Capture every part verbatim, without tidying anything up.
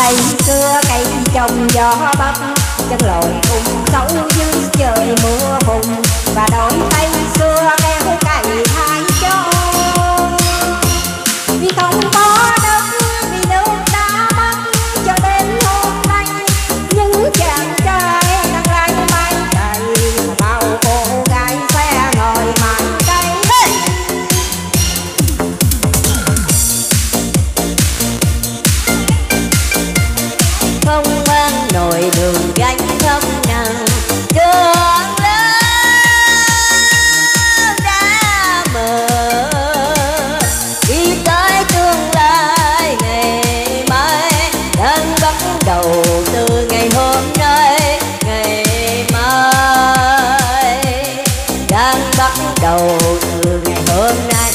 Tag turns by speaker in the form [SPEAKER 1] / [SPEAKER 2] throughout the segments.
[SPEAKER 1] tay xưa cây trồng gió bắc, chân lội cùng sâu dưới trời mưa bùng, và đôi tay xưa kéo cày hai châu. Vì không có đất, vì nước đã mất, cho đến hôm nay những chàng trai đang lái máy cày, bao cô gái xe ngồi mài cây. Không mang nồi đường gánh không nặng, đường lớn đã mở, đi tới tương lai ngày mai, đang bắt đầu từ ngày hôm nay. Ngày mai đang bắt đầu từ ngày hôm nay.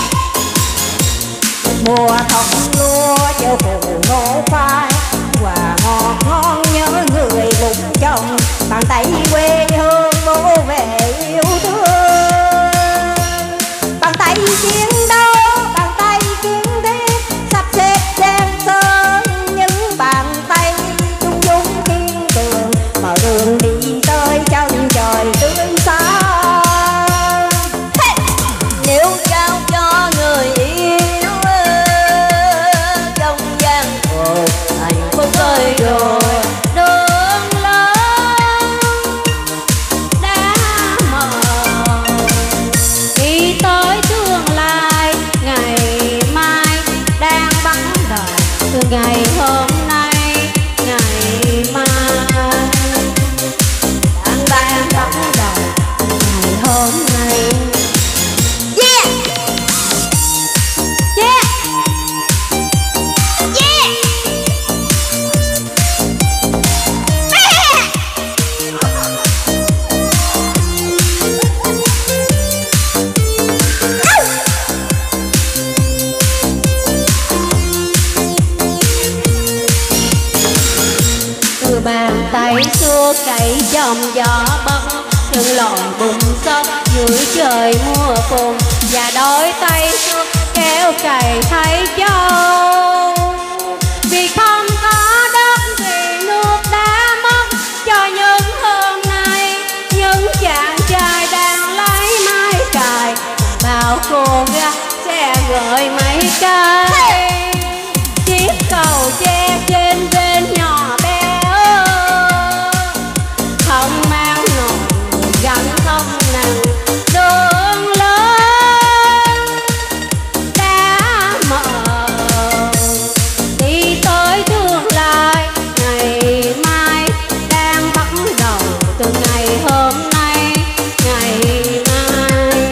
[SPEAKER 1] Mùa thóc lúa gieo phụ ngô phai, và ngọt ngon nhớ người vùng trồng, bàn tay quê hương bố về yêu thương. Bàn tay chiến đấu, bàn tay kiên thiết, sắp xếp giang sơn, những bàn tay trung dung kiên cường, mở đường đi tới chân trời tươi sáng. Hey! Nếu trao cho người yêu trong gian khổ hạnh phúc ơi rồi, đường lớn đã mở, đi tới tương lai ngày mai, đang bắt đầu từ ngày hôm nay. Ngày mai đang đang bắt đầu ngày hôm nay. Yeah! Yeah! Yeah! Từ bàn tay xua cày trong gió bắc, từng lòn bùn sóc dưới trời mưa phùn, và đôi tay xua kéo cày thay châu. Vì không có đất, vì nước đã mất, cho những hôm nay những chàng trai đang lấy máy cày, bao cô gái sẽ gửi mấy cây. Chiếc cầu tre trên bên nhỏ bé, không mang nồi gánh không nặng, đường lớn đã mở, đi tới tương lai ngày mai, đang bắt đầu từ ngày hôm nay. Ngày mai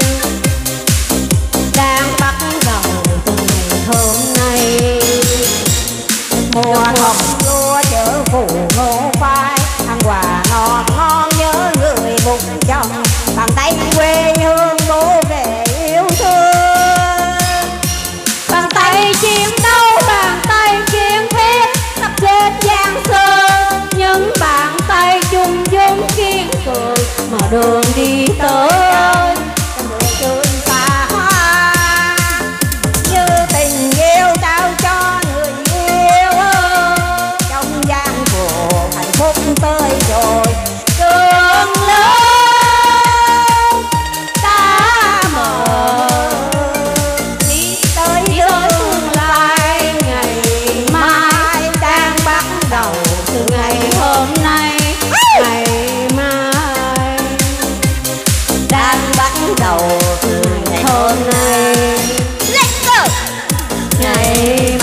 [SPEAKER 1] đang bắt đầu từ ngày hôm nay. Mùa thóc lúa chở phụ ngô phai, ăn quà ngọt ngon nhớ người vùng trồng, bàn tay quê hương bố về yêu thương. Bàn tay chiến đấu, bàn tay kiên thiết, sắp xếp giang sơn, những bàn tay chung dung kiên cường, mở đường đi tới đường xa hoa. Như tình yêu trao cho người yêu, trong gian khổ hạnh phúc tới rồi, đường lớn đã mở, đi tới tương lai ngày mai, đang bắt đầu từ ngày hôm nay. Ngày mai đang bắt đầu từ ngày hôm nay. Let's go! Ngày